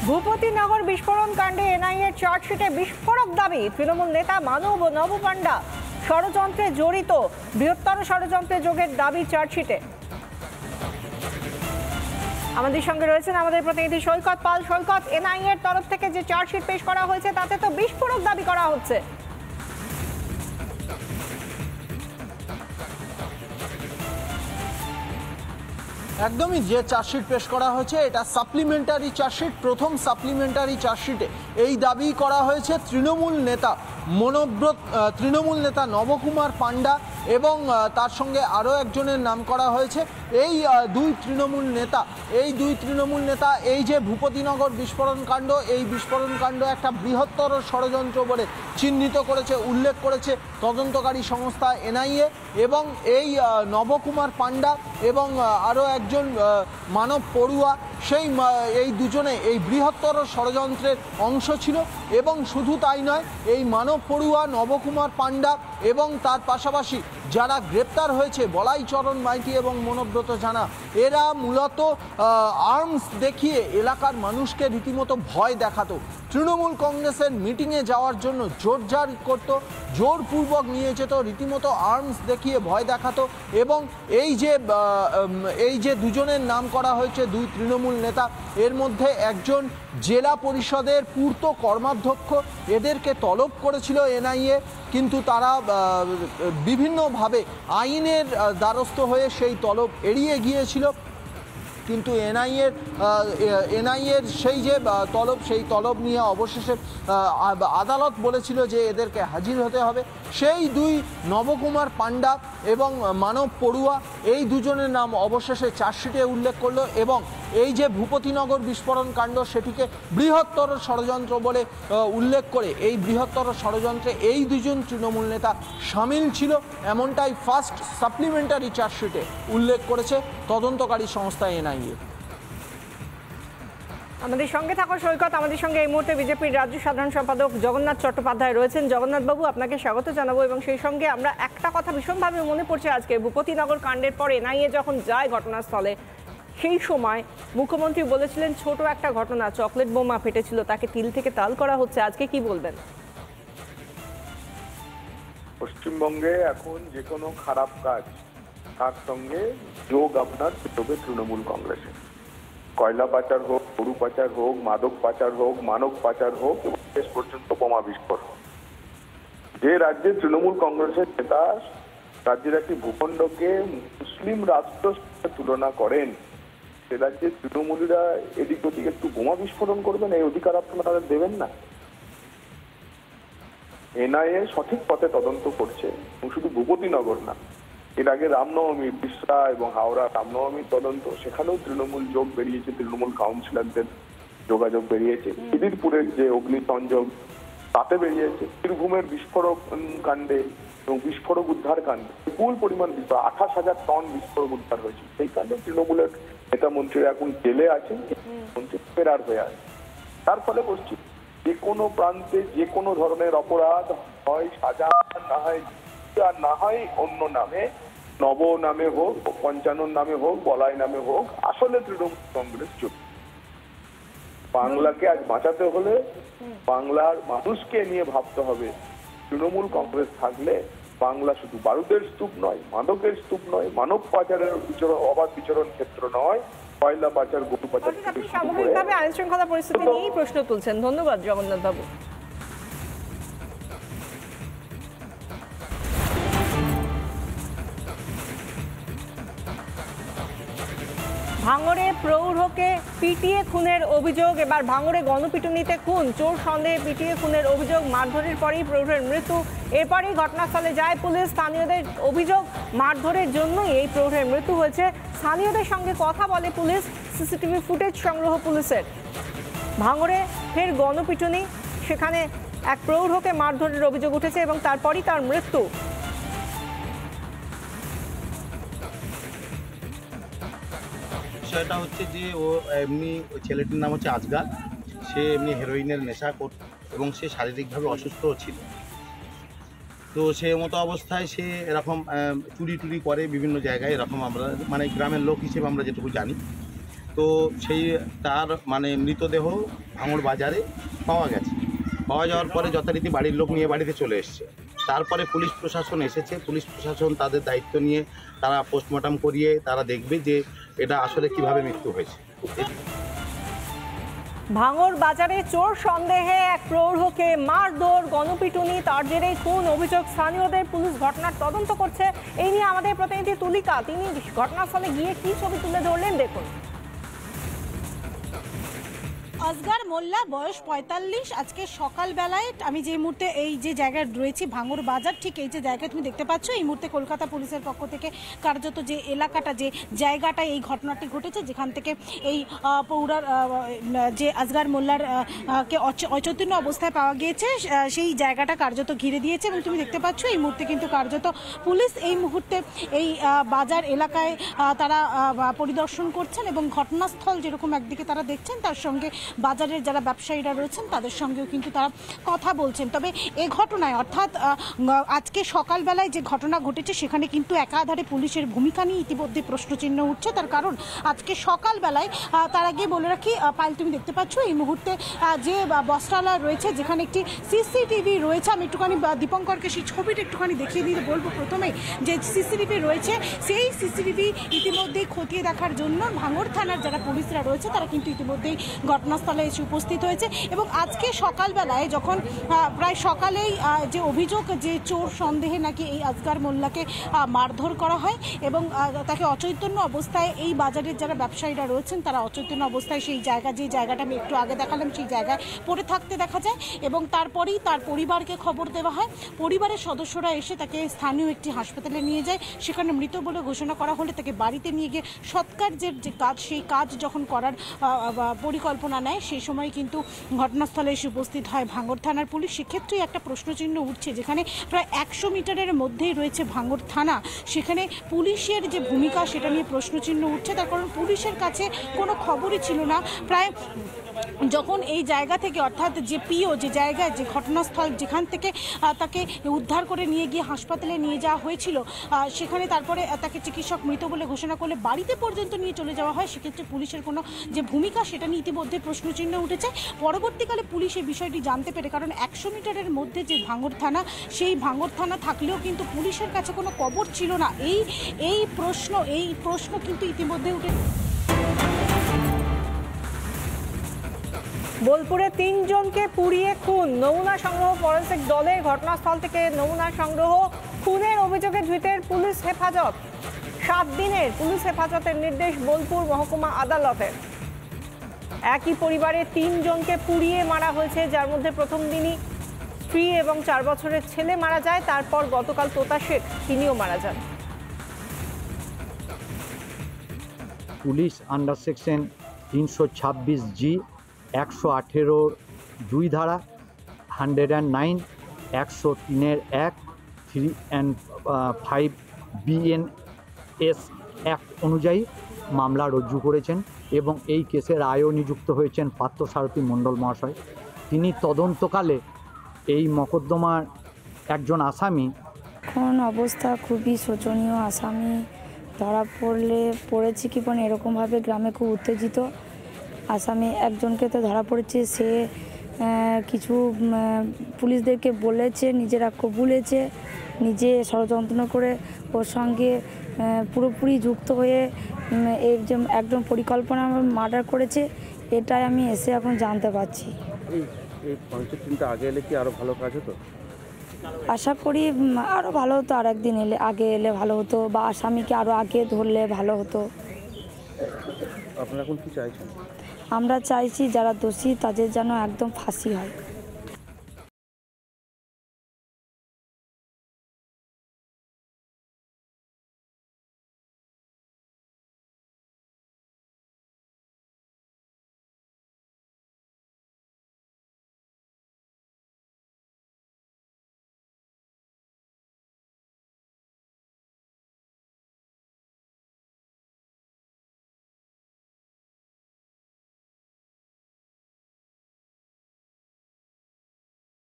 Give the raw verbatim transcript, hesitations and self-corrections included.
ভূপতিনগর বিস্ফোরণ কাণ্ডে এনআইএর চার্জশিটে বিস্ফোরক দাবি তৃণমূল নেতা মানব নব পান্ডা ষড়যন্ত্রে জড়িত, বৃহত্তর ষড়যন্ত্রে যোগের দাবি চার্জশিটে। আমাদের সঙ্গে রয়েছেন আমাদের প্রতিনিধি সৈকত পাল। সৈকত, এনআইএর তরফ থেকে যে চার্জশিট পেশ করা হয়েছে তাতে তো বিস্ফোরক দাবি করা হচ্ছে। একদমই, যে চার্জশিট পেশ করা হয়েছে এটা সাপ্লিমেন্টারি চার্জশিট। প্রথম সাপ্লিমেন্টারি চার্জশিটে এই দাবি করা হয়েছে তৃণমূল নেতা মনোব্রত তৃণমূল নেতা নবকুমার পান্ডা এবং তার সঙ্গে আরও একজনের নাম করা হয়েছে। এই দুই তৃণমূল নেতা এই দুই তৃণমূল নেতা এই যে ভূপতিনগর বিস্ফোরণ কাণ্ড, এই বিস্ফোরণ কাণ্ড একটা বৃহত্তর ষড়যন্ত্র বলে চিহ্নিত করেছে, উল্লেখ করেছে তদন্তকারী সংস্থা এনআইএ। এবং এই নবকুমার পান্ডা এবং আরও একজন মানব পড়ুয়া, সেই এই দুজনে এই বৃহত্তর ষড়যন্ত্রের অংশ ছিল। এবং শুধু তাই নয়, এই মানব পড়ুয়া নবকুমার পান্ডা এবং তার পাশাপাশি যারা গ্রেপ্তার হয়েছে বলাই চরণ মাইতি এবং মনোব্রত জানা, এরা মূলত আর্মস দেখিয়ে এলাকার মানুষকে রীতিমতো ভয় দেখাতো। তৃণমূল কংগ্রেসের মিটিংয়ে যাওয়ার জন্য জোরজার করতো, জোরপূর্বক নিয়ে যেত, রীতিমতো আর্মস দেখিয়ে ভয় দেখাতো। এবং এই যে এই যে দুজনের নাম করা হয়েছে, দুই তৃণমূল নেতা, এর মধ্যে একজন জেলা পরিষদের পূর্ত কর্মাধ্যক্ষ। এদেরকে তলব করেছিল এনআইএ, কিন্তু তারা বিভিন্নভাবে আইনের দ্বারস্থ হয়ে সেই তলব এড়িয়ে গিয়েছিল। কিন্তু এনআইএর এনআইএর সেই যে তলব, সেই তলব নিয়ে অবশেষে আদালত বলেছিল যে এদেরকে হাজির হতে হবে। সেই দুই নবকুমার পান্ডা এবং মানব পড়ুয়া, এই দুজনের নাম অবশেষে চার্জশিটে উল্লেখ করলো। এবং এই যে ভূপতিনগর বিস্ফোরণ কাণ্ড, সেটিকে বৃহত্তর ষড়যন্ত্র বলে উল্লেখ করে এই বৃহত্তর ষড়যন্ত্রে এই দুজন তৃণমূল নেতা সামিল ছিল, এমনটাই ফার্স্ট সাপ্লিমেন্টারি চার্জশিটে উল্লেখ করেছে তদন্তকারী সংস্থা এনআইএ। আমাদের সঙ্গে থাকো সৈকত। আমাদের সঙ্গে এই মুহূর্তে বিজেপির রাজ্য সাধারণ সম্পাদক জগন্নাথ চট্টোপাধ্যায় রয়েছেন। জগন্নাথ বাবু, আপনাকে স্বাগত জানাবো। এবং সেই সঙ্গে আমরা একটা কথা ভীষণভাবে মনে পড়ছে, আজকে ভূপতিনগর কাণ্ডের পর এনআইএ যখন যায় ঘটনাস্থলে, সেই সময় মুখ্যমন্ত্রী বলেছিলেন ছোট একটা ঘটনা, চকলেট বোমা ফেটেছিল, তাকে তিল থেকে তাল করা হচ্ছে। আজকে কি বলবেন? পশ্চিমবঙ্গে এখন যে কোনো খারাপ কাজ তার সঙ্গে যোগ আপনার তবে তৃণমূল কংগ্রেসের। কয়লা পাচার হোক, গরু পাচার হোক, মাদক পাচার হোক, মানব পাচার হোক এবং শেষ পর্যন্ত বোমা বিস্ফোরণ। যে রাজ্যে তৃণমূল কংগ্রেসের নেতা রাজ্যের একটি ভূখণ্ডকে মুসলিম রাষ্ট্র তুলনা করেন, সে রাজ্যে তৃণমূলীরা এদিক ওদিক একটু বোমা বিস্ফোরণ করবেন, এই অধিকার আপনারা দেবেন না। এনআইএ সঠিক পথে তদন্ত করছে, শুধু ভূপতিনগর না, এর আগে রামনবমী, বিশরা এবং হাওড়া রামনবমীর তদন্ত, সেখানেও তৃণমূল যোগ বেরিয়েছে, তৃণমূল কাউন্সিলরদের যোগাযোগ বেরিয়েছে। খিদিরপুরের যে অগ্নিসংযোগ তাতে বেরিয়েছে, বীরভূমের বিস্ফোরক কাণ্ডে এবং বিস্ফোরক উদ্ধার কাণ্ডে বিপুল পরিমাণ বিস্ফোরক, আঠাশ হাজার টন বিস্ফোরক উদ্ধার হয়েছে। সেই কাণ্ডে তৃণমূলের নেতা মন্ত্রীরা এখন জেলে আছেন, মন্ত্রী ফেরার হয়ে আছে। তার ফলে পশ্চিম যে কোনো প্রান্তে যে কোনো ধরনের অপরাধ হয় সাজা, না হয় আর না হয় অন্য নামে, নব নামে হোক, পঞ্চানন নামে হোক, বলাই নামে হোক, আসলে তৃণমূল কংগ্রেস চুপ। বাংলাকে আজ বাঁচাতে হলে বাংলার মানুষকে নিয়ে ভাবতে হবে। তৃণমূল কংগ্রেস থাকলে বাংলা শুধু বারুদের স্তূপ নয়, মাদকের স্তূপ নয়, মানব পাচারের বিচরণ, অবাধ বিচরণ ক্ষেত্র নয়, কয়লা পাচার, গরু পাচার। সামগ্রিকভাবে আইন শৃঙ্খলা পরিস্থিতি নিয়েই প্রশ্ন তুলছেন। ধন্যবাদ জগন্নাথ বাবু। ভাঙড়ে প্রৌঢ়কে পিটিয়ে খুনের অভিযোগ। এবার ভাঙড়ে গণপিটুনিতে খুন, চোর সন্দেহে পিটিয়ে খুনের অভিযোগ। মারধরের পরেই প্রৌঢ়ের মৃত্যু। এরপরই ঘটনাস্থলে যায় পুলিশ। স্থানীয়দের অভিযোগ মারধরের জন্যই এই প্রৌঢ়ের মৃত্যু হয়েছে। স্থানীয়দের সঙ্গে কথা বলে পুলিশ, সিসিটিভি ফুটেজ সংগ্রহ পুলিশের। ভাঙড়ে ফের গণপিটুনি, সেখানে এক প্রৌঢ়কে মারধরের অভিযোগ উঠেছে এবং তারপরই তার মৃত্যু। বিষয়টা হচ্ছে যে ও এমনি, ওই ছেলেটির নাম হচ্ছে আজগার, সে এমনি হেরোইনের নেশা করত এবং সে শারীরিকভাবে অসুস্থও ছিল। তো সে মতো অবস্থায় সে এরকম চুরি টুরি করে বিভিন্ন জায়গায়, এরকম আমরা মানে গ্রামের লোক হিসেবে আমরা যেটুকু জানি। তো সেই তার মানে মৃতদেহ ভাঙড় বাজারে পাওয়া গেছে। পাওয়া যাওয়ার পরে যথারীতি বাড়ির লোক নিয়ে বাড়িতে চলে এসছে। তারপরে পুলিশ প্রশাসন এসেছে। পুলিশ প্রশাসন তাদের দায়িত্ব নিয়ে তারা পোস্টমর্টম করিয়ে তারা দেখবে যে এটা আসলে কিভাবে মৃত্যু হয়েছে। ভাঙড় বাজারে চোর সন্দেহে এক প্রৌঢ়কে মারধর, গণপিটুনি, তার জেরেই খুন অভিযোগ স্থানীয়দের। পুলিশ ঘটনার তদন্ত করছে। এই নিয়ে আমাদের প্রতিনিধি তুলিকা, তিনি ঘটনাস্থলে গিয়ে কি ছবি তুলে ধরলেন দেখুন। আসগার মোল্লা, বয়স পঁয়তাল্লিশ। আজকে সকালবেলায় আমি যে মুহূর্তে এই যে জায়গায় রয়েছি ভাঙড় বাজার, ঠিক এই যে জায়গায় তুমি দেখতে পাচ্ছ, এই মুহূর্তে কলকাতা পুলিশের পক্ষ থেকে কার্যত যে এলাকাটা, যে জায়গাটা এই ঘটনাটি ঘটেছে, যেখান থেকে এই পৌরার যে আসগার মোল্লার কে অচৈতন্য অবস্থায় পাওয়া গিয়েছে, সেই জায়গাটা কার্যত ঘিরে দিয়েছে। এবং তুমি দেখতে পাচ্ছ এই মুহূর্তে কিন্তু কার্যত পুলিশ এই মুহূর্তে এই বাজার এলাকায় তারা পরিদর্শন করছেন এবং ঘটনাস্থল যেরকম একদিকে তারা দেখছেন, তার সঙ্গে বাজারের যারা ব্যবসায়ীরা রয়েছেন তাদের সঙ্গেও কিন্তু তারা কথা বলছেন। তবে এই ঘটনায়, অর্থাৎ আজকে সকালবেলায় যে ঘটনা ঘটেছে, সেখানে কিন্তু একাধারে পুলিশের ভূমিকা নিয়ে ইতিমধ্যে প্রশ্নচিহ্ন উঠছে। তার কারণ আজকে সকালবেলায়, তার আগে বলে রাখি পাইল, তুমি দেখতে পাচ্ছ এই মুহূর্তে যে বস্ত্রালয় রয়েছে, যেখানে একটি সিসিটিভি রয়েছে। আমি একটুখানি দীপঙ্করকে সেই ছবিটা একটুখানি দেখিয়ে দিতে বলবো। প্রথমেই যে সিসিটিভি রয়েছে, সেই সিসিটিভি ইতিমধ্যেই খতিয়ে দেখার জন্য ভাঙড় থানার যারা পুলিশরা রয়েছে তারা কিন্তু ইতিমধ্যেই ঘটনাস্থলে এসে উপস্থিত হয়েছে। এবং আজকে সকালবেলায় যখন প্রায় সকালেই যে অভিযোগ যে চোর সন্দেহে নাকি এই আসগার মোল্লাকে মারধর করা হয় এবং তাকে অচৈতন্য অবস্থায়, এই বাজারের যারা ব্যবসায়ীরা রয়েছেন তারা অচৈতন্য অবস্থায় সেই জায়গা, যে জায়গাটা আমি একটু আগে দেখালাম, সেই জায়গায় পড়ে থাকতে দেখা যায়। এবং তারপরেই তার পরিবারকে খবর দেওয়া হয়। পরিবারের সদস্যরা এসে তাকে স্থানীয় একটি হাসপাতালে নিয়ে যায়। সেখানে মৃত বলে ঘোষণা করা হলে তাকে বাড়িতে নিয়ে গিয়ে সৎকার্যের যে কাজ, সেই কাজ যখন করার পরিকল্পনা নেয়, সেই সময় কিন্তু ঘটনাস্থলে এসে উপস্থিত হয় ভাঙড় থানার পুলিশ। সেক্ষেত্রেই একটা প্রশ্নচিহ্ন উঠছে, যেখানে প্রায় একশো মিটারের মধ্যেই রয়েছে ভাঙড় থানা, সেখানে পুলিশের যে ভূমিকা সেটা নিয়ে প্রশ্নচিহ্ন উঠছে। তার কারণ পুলিশের কাছে কোনো খবরই ছিল না। প্রায় যখন এই জায়গা থেকে, অর্থাৎ যে পিও, যে জায়গায়, যে ঘটনাস্থল, যেখান থেকে তাকে উদ্ধার করে নিয়ে গিয়ে হাসপাতালে নিয়ে যাওয়া হয়েছিল, সেখানে তারপরে তাকে চিকিৎসক মৃত বলে ঘোষণা করলে বাড়িতে পর্যন্ত নিয়ে চলে যাওয়া হয়। সেক্ষেত্রে পুলিশের কোনো যে ভূমিকা সেটা নিয়ে ইতিমধ্যে প্রশ্নচিহ্ন উঠেছে। পরবর্তীকালে পুলিশ এই বিষয়টি জানতে পেরে, কারণ একশো মিটারের মধ্যে যে ভাঙড় থানা, সেই ভাঙড় থানা থাকলেও কিন্তু পুলিশের কাছে কোনো খবর ছিল না। এই এই প্রশ্ন এই প্রশ্ন কিন্তু ইতিমধ্যে উঠে। বোলপুরে তিনজনকে পুড়িয়ে খুন, নমুনা সংগ্রহ ফরেন্সিক দলের। ঘটনাস্থল থেকে নমুনা সংগ্রহ, খুনের অভিযোগে ধৃতের পুলিশ হেফাজত। সাত দিনের পুলিশ হেফাজতের নির্দেশ বোলপুর মহকুমা আদালতের। একই পরিবারের তিনজনকে পুড়িয়ে মারা হয়েছে, যার মধ্যে প্রথম দিনই স্ত্রী এবং চার বছরের ছেলে মারা যায়। তারপর গতকাল তোতা শেখ, তিনিও মারা যান। পুলিশ আন্ডার সেকশন তিনশো ছাব্বিশ জি, একশো আঠেরোর দুই ধারা, হান্ড্রেড অ্যান্ড নাইন, একশো তিনের এক, three and five BNS act অনুযায়ী মামলা রুজু করেছেন এবং এই কেসে রায়ও নিযুক্ত হয়েছেন পার্থসারথী মণ্ডল মহাশয়। তিনি তদন্তকালে এই মকদ্দমার একজন আসামি। এখন অবস্থা খুবই শোচনীয়। আসামি ধরা পড়লে পড়েছে কি মানে এরকমভাবে গ্রামে খুব উত্তেজিত। আসামি একজনকে তো ধরা পড়েছে, সে কিছু পুলিশদেরকে বলেছে, নিজেরা কবুলেছে, নিজে ষড়যন্ত্র করে ওর সঙ্গে পুরোপুরি যুক্ত হয়ে এর যে একজন পরিকল্পনা মার্ডার করেছে, এটাই আমি এসে এখন জানতে পারছি। এই পঞ্চায়েতটা আগে এলে কি আরও ভালো কাজ হতো? আশা করি আরও ভালো হতো, আর একদিন এলে আগে এলে ভালো হতো, বা আসামিকে আরও আগে ধরলে ভালো হতো। আপনারা এখন কি চাইছেন? আমরা চাইছি যারা দোষী তাদের যেন একদম ফাঁসি হয়।